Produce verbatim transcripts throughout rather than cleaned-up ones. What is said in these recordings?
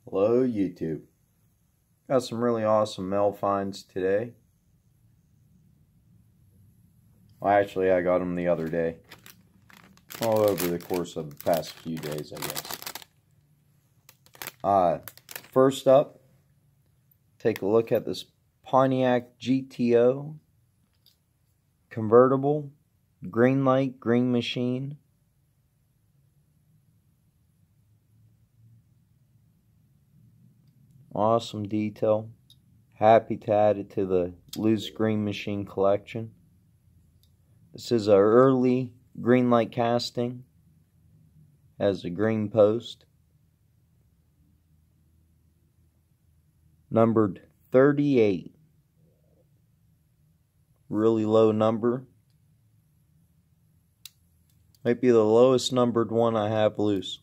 Hello YouTube. Got some really awesome mail finds today. Well, actually I got them the other day. All over the course of the past few days, I guess. Uh, first up, take a look at this Pontiac G T O convertible, green light, green machine. Awesome detail. Happy to add it to the loose green machine collection. This is a early green light casting. Has a green post. Numbered thirty-eight. Really low number. Might be the lowest numbered one I have loose.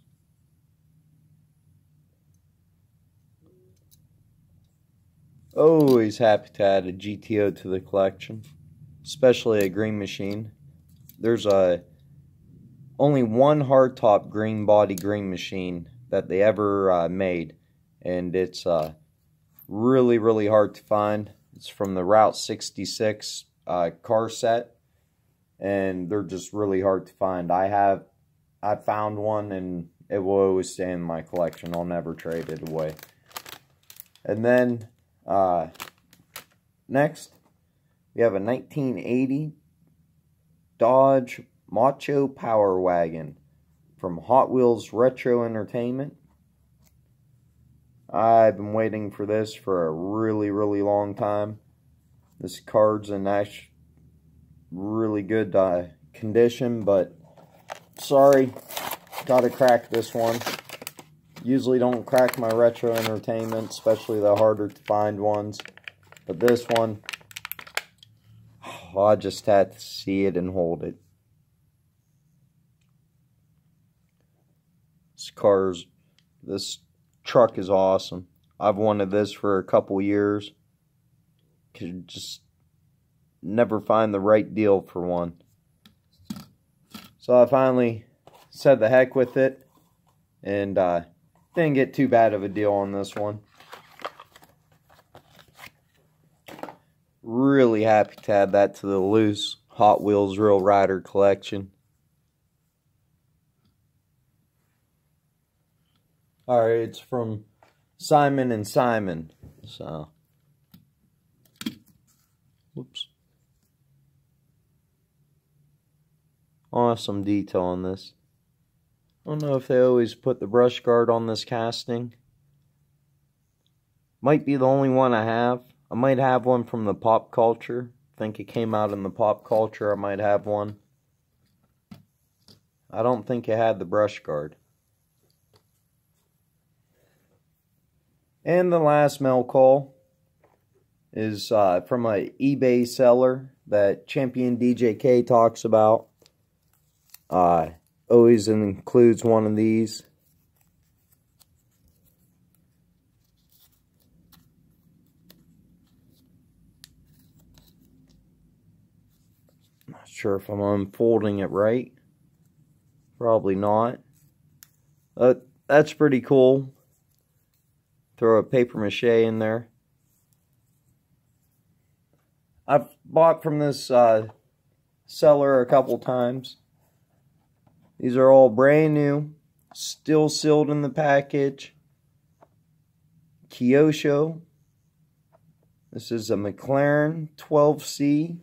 Always happy to add a G T O to the collection, especially a green machine. There's a only one hardtop green body green machine that they ever uh, made, and it's uh, really really hard to find. It's from the Route sixty-six uh, car set, and they're just really hard to find. I have I found one, and it will always stay in my collection. I'll never trade it away. And then Uh, next, we have a nineteen eighty Dodge Macho Power Wagon from Hot Wheels Retro Entertainment. I've been waiting for this for a really, really long time. This card's in actually really good uh, condition, but sorry, gotta crack this one. Usually don't crack my retro entertainment, especially the harder to find ones. But this one, oh, I just had to see it and hold it. This car's, this truck is awesome. I've wanted this for a couple years. Could just never find the right deal for one. So I finally said the heck with it, and uh, didn't get too bad of a deal on this one. Really happy to add that to the loose Hot Wheels Real Rider collection. Alright, it's from Simon and Simon. So, whoops. Awesome detail on this. I don't know if they always put the brush guard on this casting. Might be the only one I have. I might have one from the Pop Culture. I think it came out in the Pop Culture. I might have one. I don't think it had the brush guard. And the last mail call is uh, from an eBay seller that Champion D J K talks about. Uh... Always includes one of these. Not sure if I'm unfolding it right. Probably not. But that's pretty cool. Throw a paper mache in there. I've bought from this uh, seller a couple times. These are all brand new, still sealed in the package. Kyosho. This is a McLaren twelve C.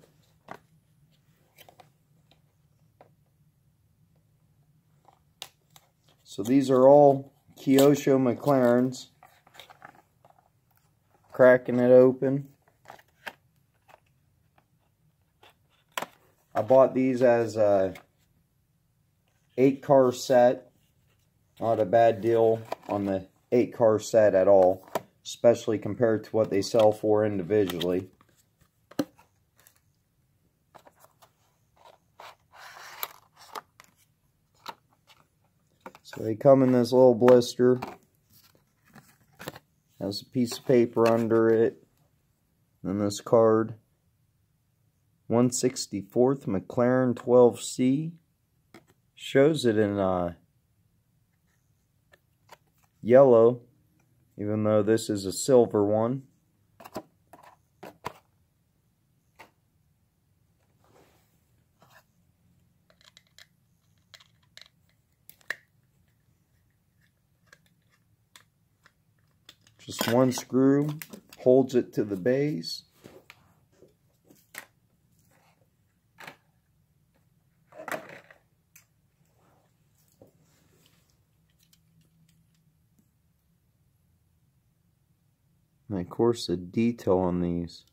So these are all Kyosho McLarens. Cracking it open. I bought these as a eight car set. Not a bad deal on the eight car set at all, especially compared to what they sell for individually. So they come in this little blister. Has a piece of paper under it. And this card. one sixty-fourth McLaren twelve C. Shows it in uh, yellow even though this is a silver one. Just one screw holds it to the base. And of course the detail on these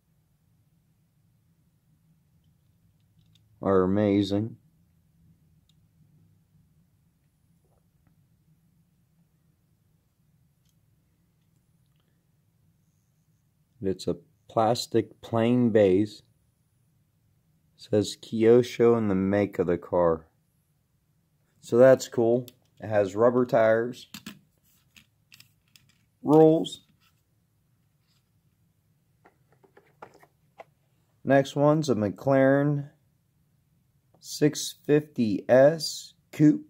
are amazing. It's a plastic plain base. It says Kyosho and the make of the car. So that's cool. It has rubber tires, rolls. Next one's a McLaren six fifty S Coupe.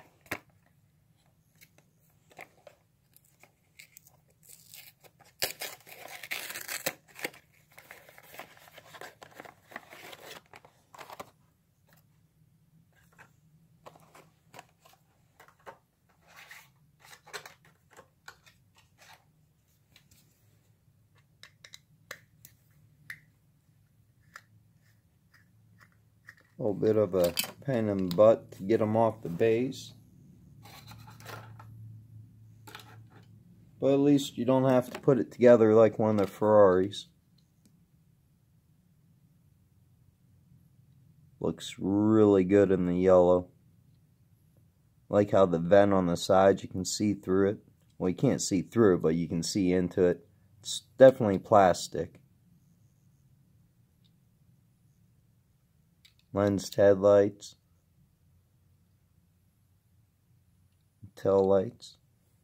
A little bit of a pain in the butt to get them off the base. But at least you don't have to put it together like one of the Ferraris. Looks really good in the yellow. Like how the vent on the side, you can see through it. Well, you can't see through it, but you can see into it. It's definitely plastic. Lensed headlights, tail lights.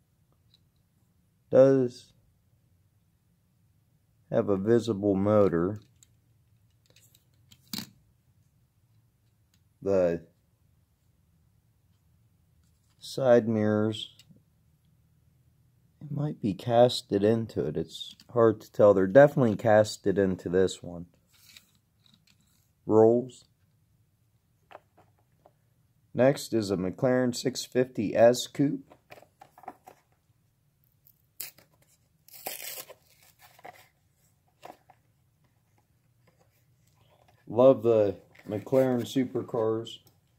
Does have a visible motor. The side mirrors, it might be casted into it. It's hard to tell. They're definitely casted into this one. Rolls. Next is a McLaren six fifty S Coupe. Love the McLaren supercars.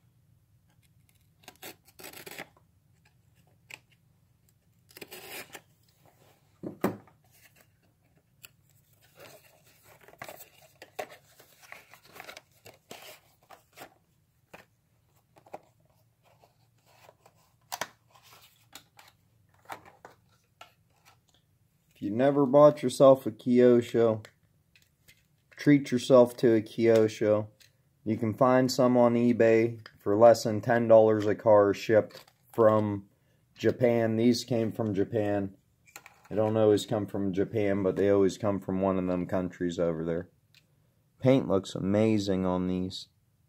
If you never bought yourself a Kyosho, treat yourself to a Kyosho. You can find some on eBay for less than ten dollars a car shipped from Japan. These came from Japan. They don't always come from Japan, but they always come from one of them countries over there. Paint looks amazing on these.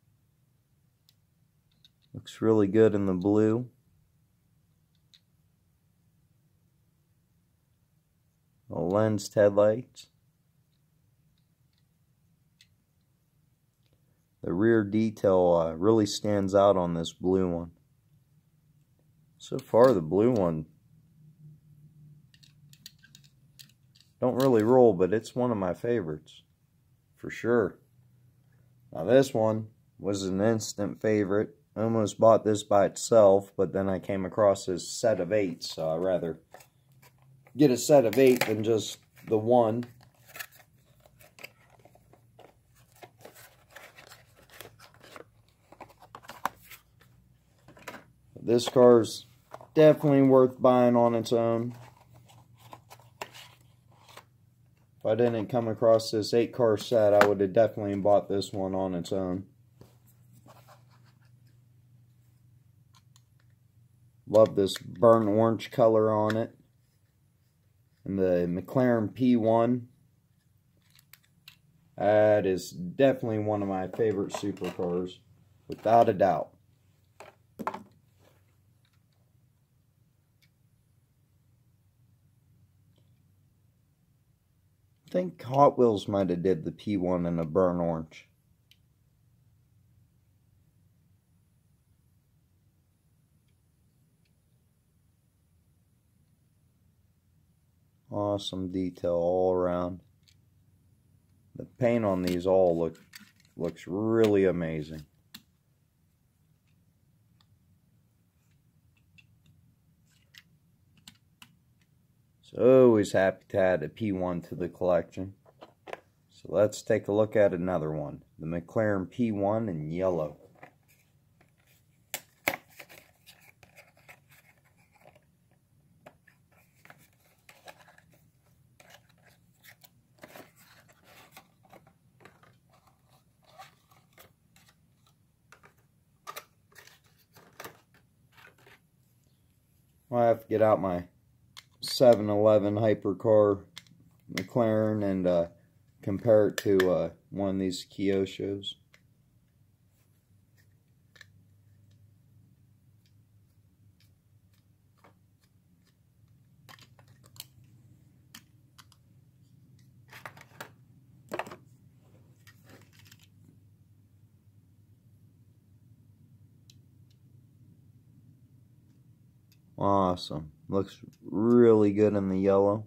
Looks really good in the blue. Lensed headlights. The rear detail uh, really stands out on this blue one. So far the blue one don't really roll, but it's one of my favorites for sure. Now this one was an instant favorite. I almost bought this by itself, but then I came across this set of eight, so I'd rather get a set of eight than just the one. This car's definitely worth buying on its own. If I didn't come across this eight car set, I would have definitely bought this one on its own. Love this burnt orange color on it. And the McLaren P one. That is definitely one of my favorite supercars, without a doubt. think Hot Wheels might have did the P one in a burnt orange. Awesome detail all around. The paint on these all look looks really amazing. So always happy to add a P one to the collection. So let's take a look at another one. The McLaren P one in yellow. I have to get out my seven eleven hypercar McLaren and uh, compare it to uh, one of these Kyoshos. Awesome. Looks really good in the yellow.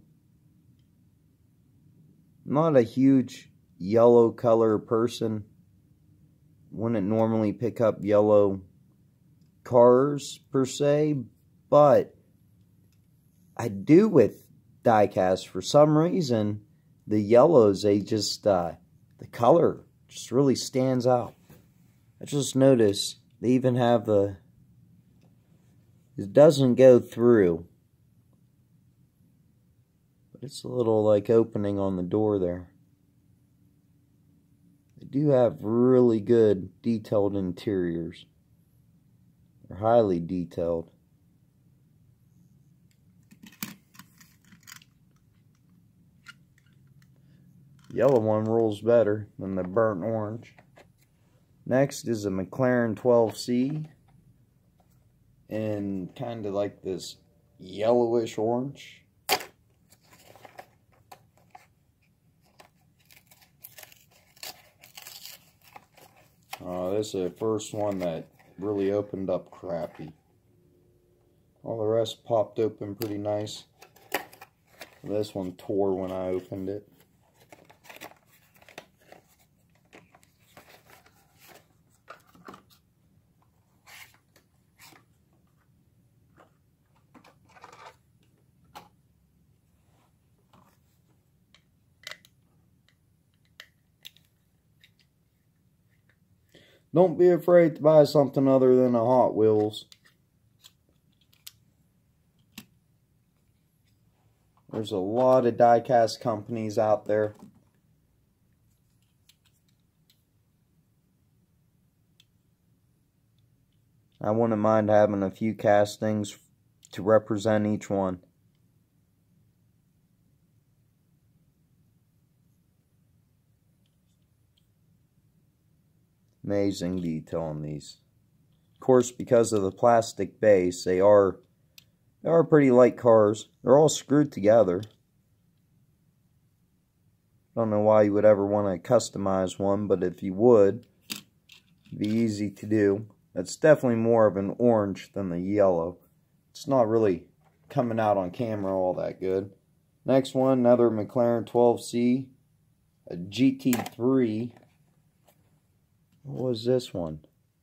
Not a huge yellow color person. Wouldn't normally pick up yellow cars per se, but I do with diecast. For some reason, the yellows, they just, uh, the color just really stands out. I just noticed they even have the, it doesn't go through, but it's a little like opening on the door there. They do have really good detailed interiors. They're highly detailed. Yellow one rolls better than the burnt orange. Next is a McLaren twelve C. And kind of like this yellowish orange. Uh, this is the first one that really opened up crappy. All the rest popped open pretty nice. This one tore when I opened it. Don't be afraid to buy something other than a Hot Wheels. There's a lot of diecast companies out there. I wouldn't mind having a few castings to represent each one. Amazing detail on these. Of course, because of the plastic base, they are they are pretty light cars. They're all screwed together. Don't know why you would ever want to customize one, but if you would, it'd be easy to do. It's definitely more of an orange than the yellow. It's not really coming out on camera all that good. Next one, another McLaren twelve C, a G T three. What was this one?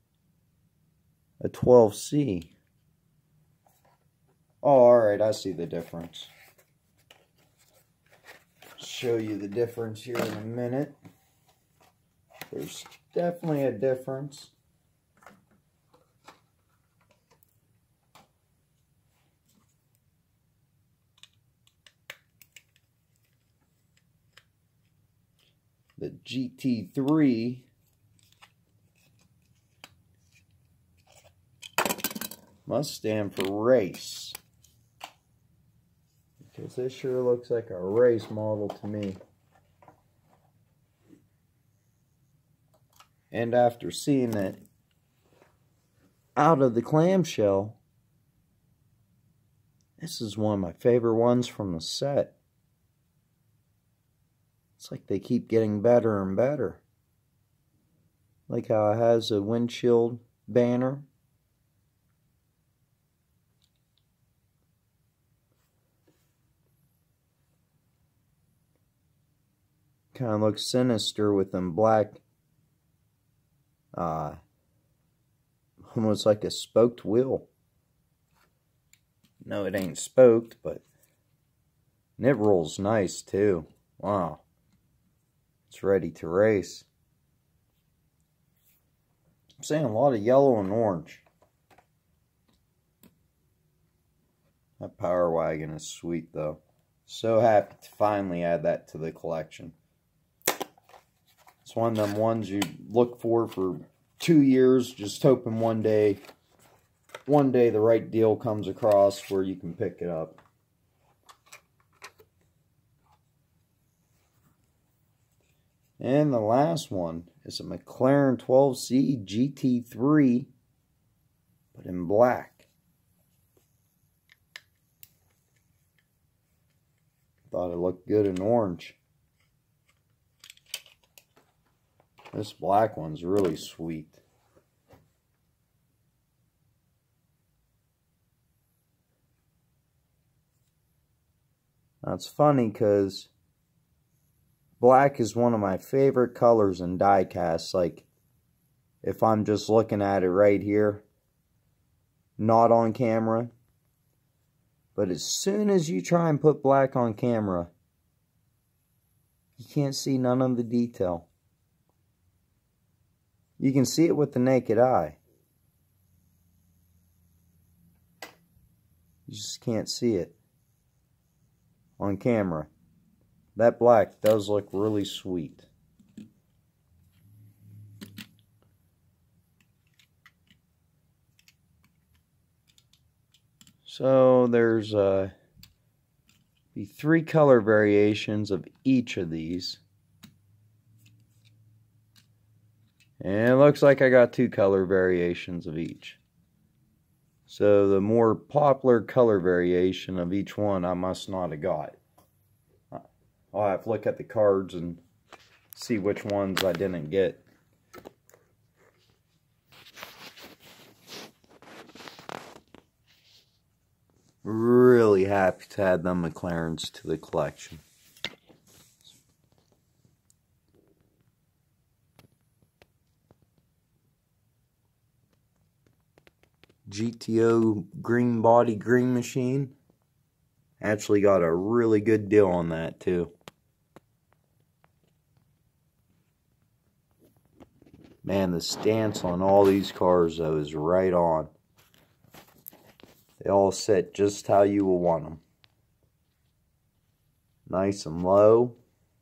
A twelve C. Oh, alright, I see the difference. Show you the difference here in a minute. There's definitely a difference. The G T three must stand for race, because this sure looks like a race model to me. And after seeing it out of the clamshell, this is one of my favorite ones from the set. It's like they keep getting better and better. Like how it has a windshield banner. Kind of looks sinister with them black, uh, almost like a spoked wheel. No, it ain't spoked, but and it rolls nice too. Wow. It's ready to race. I'm seeing a lot of yellow and orange. That Power Wagon is sweet though. So happy to finally add that to the collection. It's one of them ones you look for for two years, just hoping one day, one day the right deal comes across where you can pick it up. And the last one is a McLaren twelve C G T three, but in black. Thought it looked good in orange. This black one's really sweet. Now it's funny because black is one of my favorite colors in diecast. Like, if I'm just looking at it right here, not on camera. But as soon as you try and put black on camera, you can't see none of the detail. You can see it with the naked eye. You just can't see it on camera. That black does look really sweet. So there's uh, be three color variations of each of these. And it looks like I got two color variations of each. So the more popular color variation of each one I must not have got. I'll have to look at the cards and see which ones I didn't get. Really happy to add them McLarens to the collection. G T O green body green machine. Actually got a really good deal on that too. Man, the stance on all these cars though is right on. They all sit just how you will want them. Nice and low.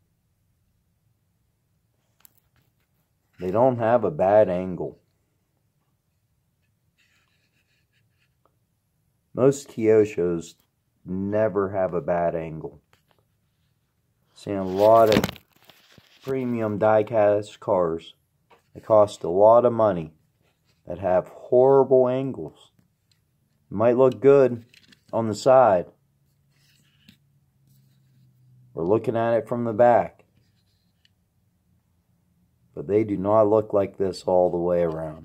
They don't have a bad angle. Most Kyoshos never have a bad angle. Seen a lot of premium diecast cars that cost a lot of money that have horrible angles. It might look good on the side or looking at it from the back, but they do not look like this all the way around.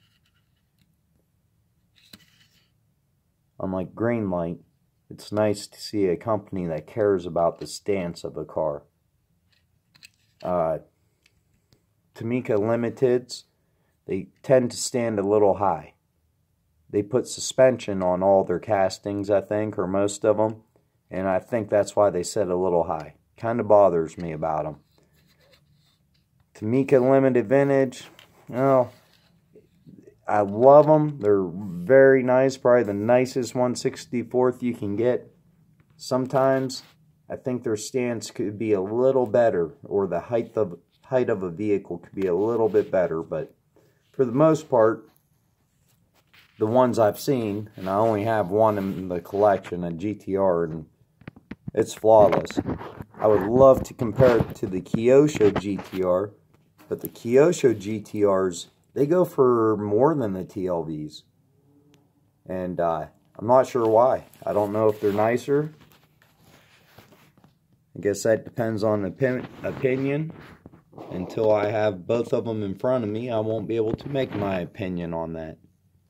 Unlike Greenlight, it's nice to see a company that cares about the stance of a car. Uh, Tamika Limiteds, they tend to stand a little high. They put suspension on all their castings, I think, or most of them, and I think that's why they sit a little high. Kind of bothers me about them. Tamika Limited Vintage, well, I love them. They're very nice. Probably the nicest one sixty-fourth you can get. Sometimes I think their stance could be a little better, or the height of height of a vehicle could be a little bit better. But for the most part, the ones I've seen, and I only have one in the collection, a G T R, and it's flawless. I would love to compare it to the Kyosho G T R, but the Kyosho G T Rs, they go for more than the T L Vs. And uh, I'm not sure why. I don't know if they're nicer. I guess that depends on opin opinion. Until I have both of them in front of me, I won't be able to make my opinion on that.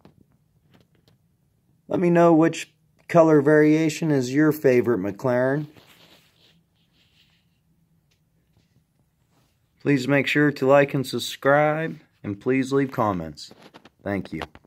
Let me know which color variation is your favorite McLaren. Please make sure to like and subscribe, and please leave comments. Thank you.